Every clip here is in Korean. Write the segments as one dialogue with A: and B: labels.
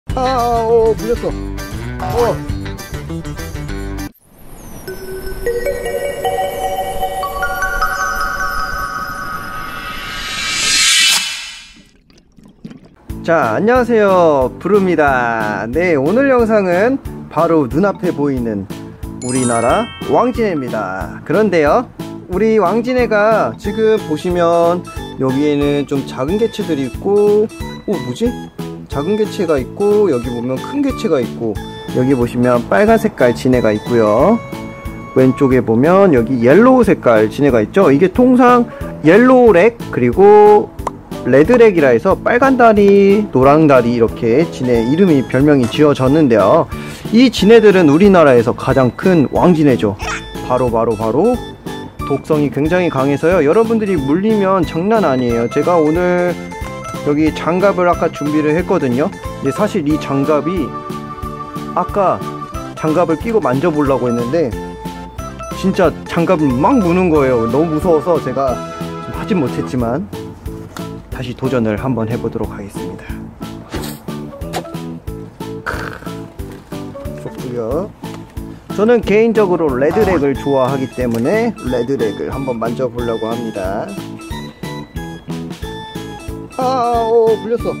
A: 물렸어. 자, 안녕하세요, 부릅니다. 네, 오늘 영상은 바로 눈앞에 보이는 우리나라 왕진해입니다. 그런데요, 우리 왕진해가 지금 보시면 여기에는 좀 작은 개체들이 있고, 뭐지? 작은 개체가 있고, 여기 보면 큰 개체가 있고, 여기 보시면 빨간 색깔 진해가 있고요. 왼쪽에 보면 여기 옐로우 색깔 진해가 있죠. 이게 통상 옐로우렉 그리고 레드렉이라 해서 빨간 다리, 노랑 다리 이렇게 진해 이름이 별명이 지어졌는데요. 이 진해들은 우리나라에서 가장 큰 왕진해죠. 바로 독성이 굉장히 강해서요, 여러분들이 물리면 장난 아니에요. 제가 오늘 여기 장갑을 아까 준비를 했거든요. 근데 사실 이 장갑이 아까 장갑을 끼고 만져보려고 했는데 진짜 장갑을 막 무는 거예요. 너무 무서워서 제가 좀 하진 못했지만 다시 도전을 한번 해보도록 하겠습니다. 좋고요. 저는 개인적으로 레드렉을 좋아하기 때문에 레드렉을 한번 만져보려고 합니다. 물렸어.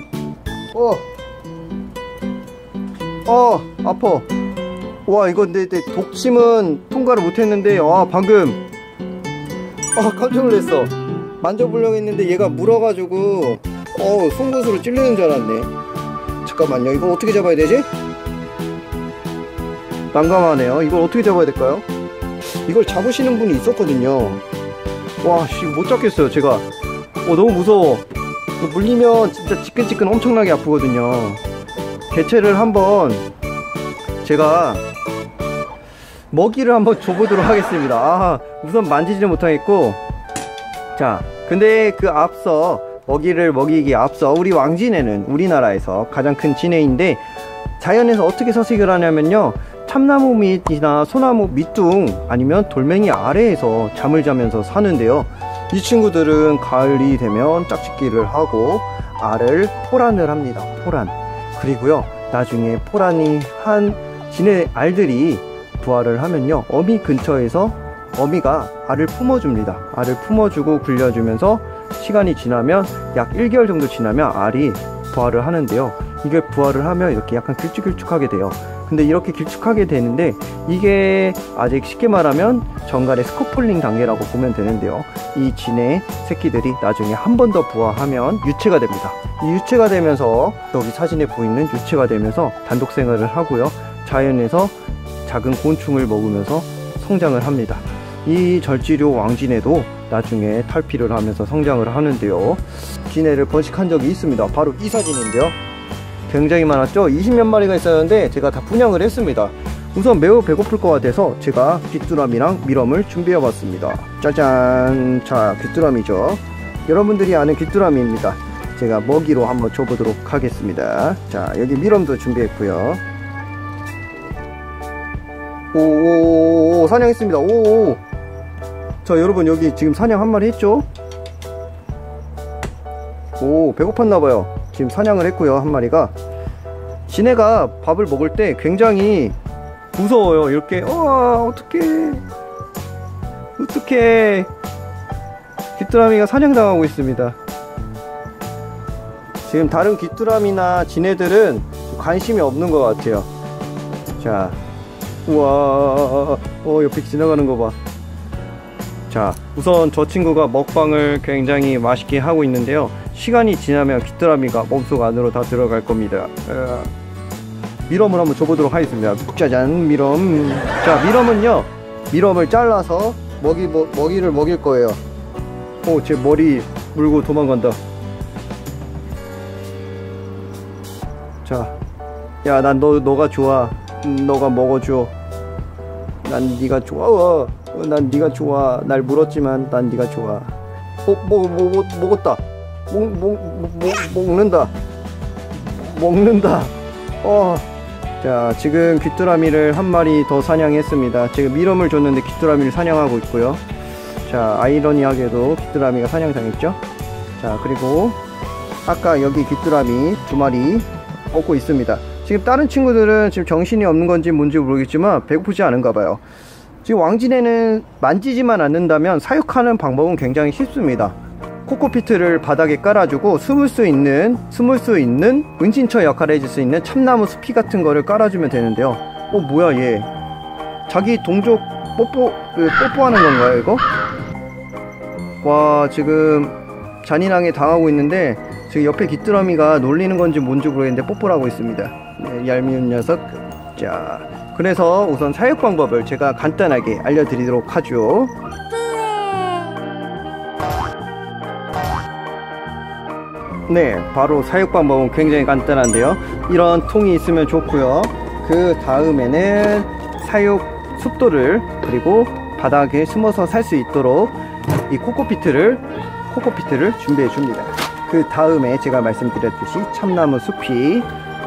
A: 아파. 와, 이거 내 독침은 통과를 못했는데, 방금 깜짝 놀랐어. 만져보려고 했는데 얘가 물어가지고 송곳으로 찔리는 줄 알았네. 잠깐만요, 이거 어떻게 잡아야 되지? 난감하네요. 이걸 어떻게 잡아야 될까요? 이걸 잡으시는 분이 있었거든요. 와, 못 잡겠어요 제가. 너무 무서워. 물리면 진짜 지끈지끈 엄청나게 아프거든요. 개체를 한번 제가 먹이를 한번 줘보도록 하겠습니다. 우선 만지지는 못하겠고, 자, 근데 그 앞서 먹이를 먹이기 앞서 우리 왕진해는 우리나라에서 가장 큰 진해인데, 자연에서 어떻게 서식을 하냐면요, 참나무 밑이나 소나무 밑둥 아니면 돌멩이 아래에서 잠을 자면서 사는데요. 이 친구들은 가을이 되면 짝짓기를 하고 알을 포란을 합니다. 포란. 그리고요, 나중에 포란이 한 진해 알들이 부화를 하면요, 어미 근처에서 어미가 알을 품어줍니다. 알을 품어주고 굴려주면서 시간이 지나면 약 1개월 정도 지나면 알이 부화를 하는데요. 이게 부화를 하면 이렇게 약간 길쭉길쭉하게 돼요. 근데 이렇게 길쭉하게 되는데 이게 아직 쉽게 말하면 정갈의 스코폴링 단계라고 보면 되는데요. 이 진해 새끼들이 나중에 한 번 더 부화하면 유체가 됩니다. 이 유체가 되면서 여기 사진에 보이는 유체가 되면서 단독 생활을 하고요, 자연에서 작은 곤충을 먹으면서 성장을 합니다. 이 절지류 왕진해도 나중에 탈피를 하면서 성장을 하는데요, 진해를 번식한 적이 있습니다. 바로 이 사진인데요. 굉장히 많았죠. 20몇 마리가 있었는데 제가 다 분양을 했습니다. 우선 매우 배고플 것 같아서 제가 귀뚜라미랑 미럼을 준비해 봤습니다. 짜잔. 자, 귀뚜라미죠. 여러분들이 아는 귀뚜라미입니다. 제가 먹이로 한번 줘보도록 하겠습니다. 자, 여기 미럼도 준비했고요. 오, 사냥했습니다. 오. 자, 여러분, 여기 지금 사냥 한 마리 했죠? 배고팠나봐요. 지금 사냥을 했고요, 한 마리가. 진해가 밥을 먹을 때 굉장히 무서워요. 이렇게 어떡해 귀뚜라미가 사냥당하고 있습니다. 지금 다른 귀뚜라미나 진해들은 관심이 없는 것 같아요. 자, 우와, 옆에 지나가는 거 봐. 자, 우선 저 친구가 먹방을 굉장히 맛있게 하고 있는데요, 시간이 지나면 귀뚜라미가 몸속 안으로 다 들어갈 겁니다. 미럼을 한번 줘보도록 하겠습니다. 짜잔, 미럼. 자, 미럼은요, 미럼을 잘라서 먹이를 먹일 거예요. 제 머리 물고 도망간다. 자, 야, 난 너가 좋아. 너가 먹어줘. 난 네가 좋아. 난 네가 좋아. 날 물었지만 난 네가 좋아. 먹었다. 먹는다. 자, 지금 귀뚜라미를 한 마리 더 사냥했습니다. 제가 미럼을 줬는데 귀뚜라미를 사냥하고 있고요. 자, 아이러니하게도 귀뚜라미가 사냥당했죠. 자, 그리고 아까 여기 귀뚜라미 두 마리 먹고 있습니다. 지금 다른 친구들은 지금 정신이 없는 건지 뭔지 모르겠지만 배고프지 않은가 봐요. 지금 왕진에는 만지지만 않는다면 사육하는 방법은 굉장히 쉽습니다. 코코피트를 바닥에 깔아주고 숨을 수 있는 은신처 역할을 해줄 수 있는 참나무 숲이 같은 거를 깔아주면 되는데요. 뭐야 얘 자기 동족 뽀뽀하는 건가요 이거? 와 지금 잔인하게 당하고 있는데 지금 옆에 귀뚜라미가 놀리는 건지 뭔지 모르겠는데 뽀뽀를 하고 있습니다. 네, 얄미운 녀석. 자, 그래서 우선 사육 방법을 제가 간단하게 알려드리도록 하죠. 네, 바로 사육 방법은 굉장히 간단한데요. 이런 통이 있으면 좋고요. 그 다음에는 사육 습도를 그리고 바닥에 숨어서 살 수 있도록 이 코코피트를 준비해 줍니다. 그 다음에 제가 말씀드렸듯이 참나무 숲이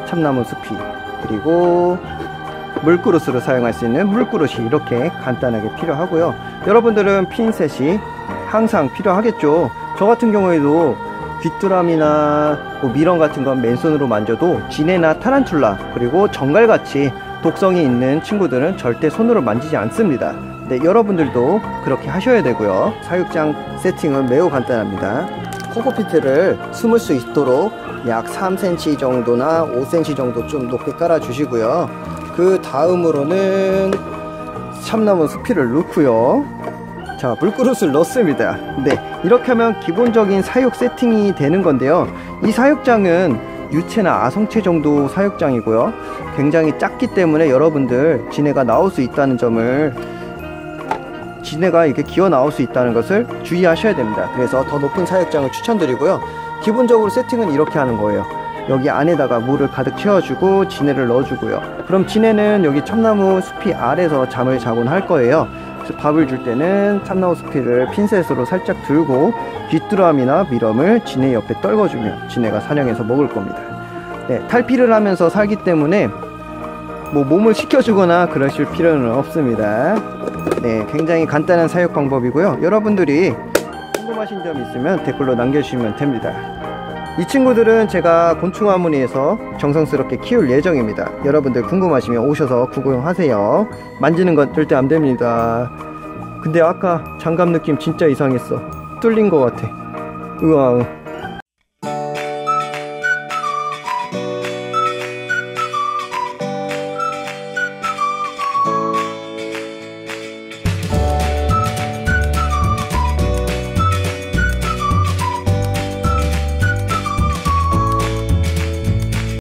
A: 그리고 물그릇으로 사용할 수 있는 물그릇이 이렇게 간단하게 필요하고요. 여러분들은 핀셋이 항상 필요하겠죠. 저 같은 경우에도 귀뚜라미나 미렁 같은 건 맨손으로 만져도 지네나 타란툴라 그리고 정갈같이 독성이 있는 친구들은 절대 손으로 만지지 않습니다. 네, 여러분들도 그렇게 하셔야 되고요. 사육장 세팅은 매우 간단합니다. 코코피트를 숨을 수 있도록 약 3cm 정도나 5cm 정도 좀 높게 깔아 주시고요. 그 다음으로는 참나무 수피를 넣고요. 자, 물그릇을 넣습니다. 네, 이렇게 하면 기본적인 사육 세팅이 되는 건데요. 이 사육장은 유체나 아성체 정도 사육장이고요. 굉장히 작기 때문에 여러분들 지네가 나올 수 있다는 점을 지네가 이렇게 기어 나올 수 있다는 것을 주의하셔야 됩니다. 그래서 더 높은 사육장을 추천드리고요. 기본적으로 세팅은 이렇게 하는 거예요. 여기 안에다가 물을 가득 채워주고 지네를 넣어주고요. 그럼 지네는 여기 참나무 숲이 아래서 잠을 자곤 할 거예요. 그래서 밥을 줄 때는 참나무 숲이를 핀셋으로 살짝 들고 귀뚜라미나 미럼을 지네 옆에 떨궈주면 지네가 사냥해서 먹을 겁니다. 네, 탈피를 하면서 살기 때문에 몸을 식혀주거나 그러실 필요는 없습니다. 네, 굉장히 간단한 사육 방법이고요. 여러분들이 궁금하신 점 있으면 댓글로 남겨주시면 됩니다. 이 친구들은 제가 곤충화문의에서 정성스럽게 키울 예정입니다. 여러분들 궁금하시면 오셔서 구경하세요. 만지는 건 절대 안 됩니다. 근데 아까 장갑 느낌 진짜 이상했어. 뚫린 것 같아. 으아.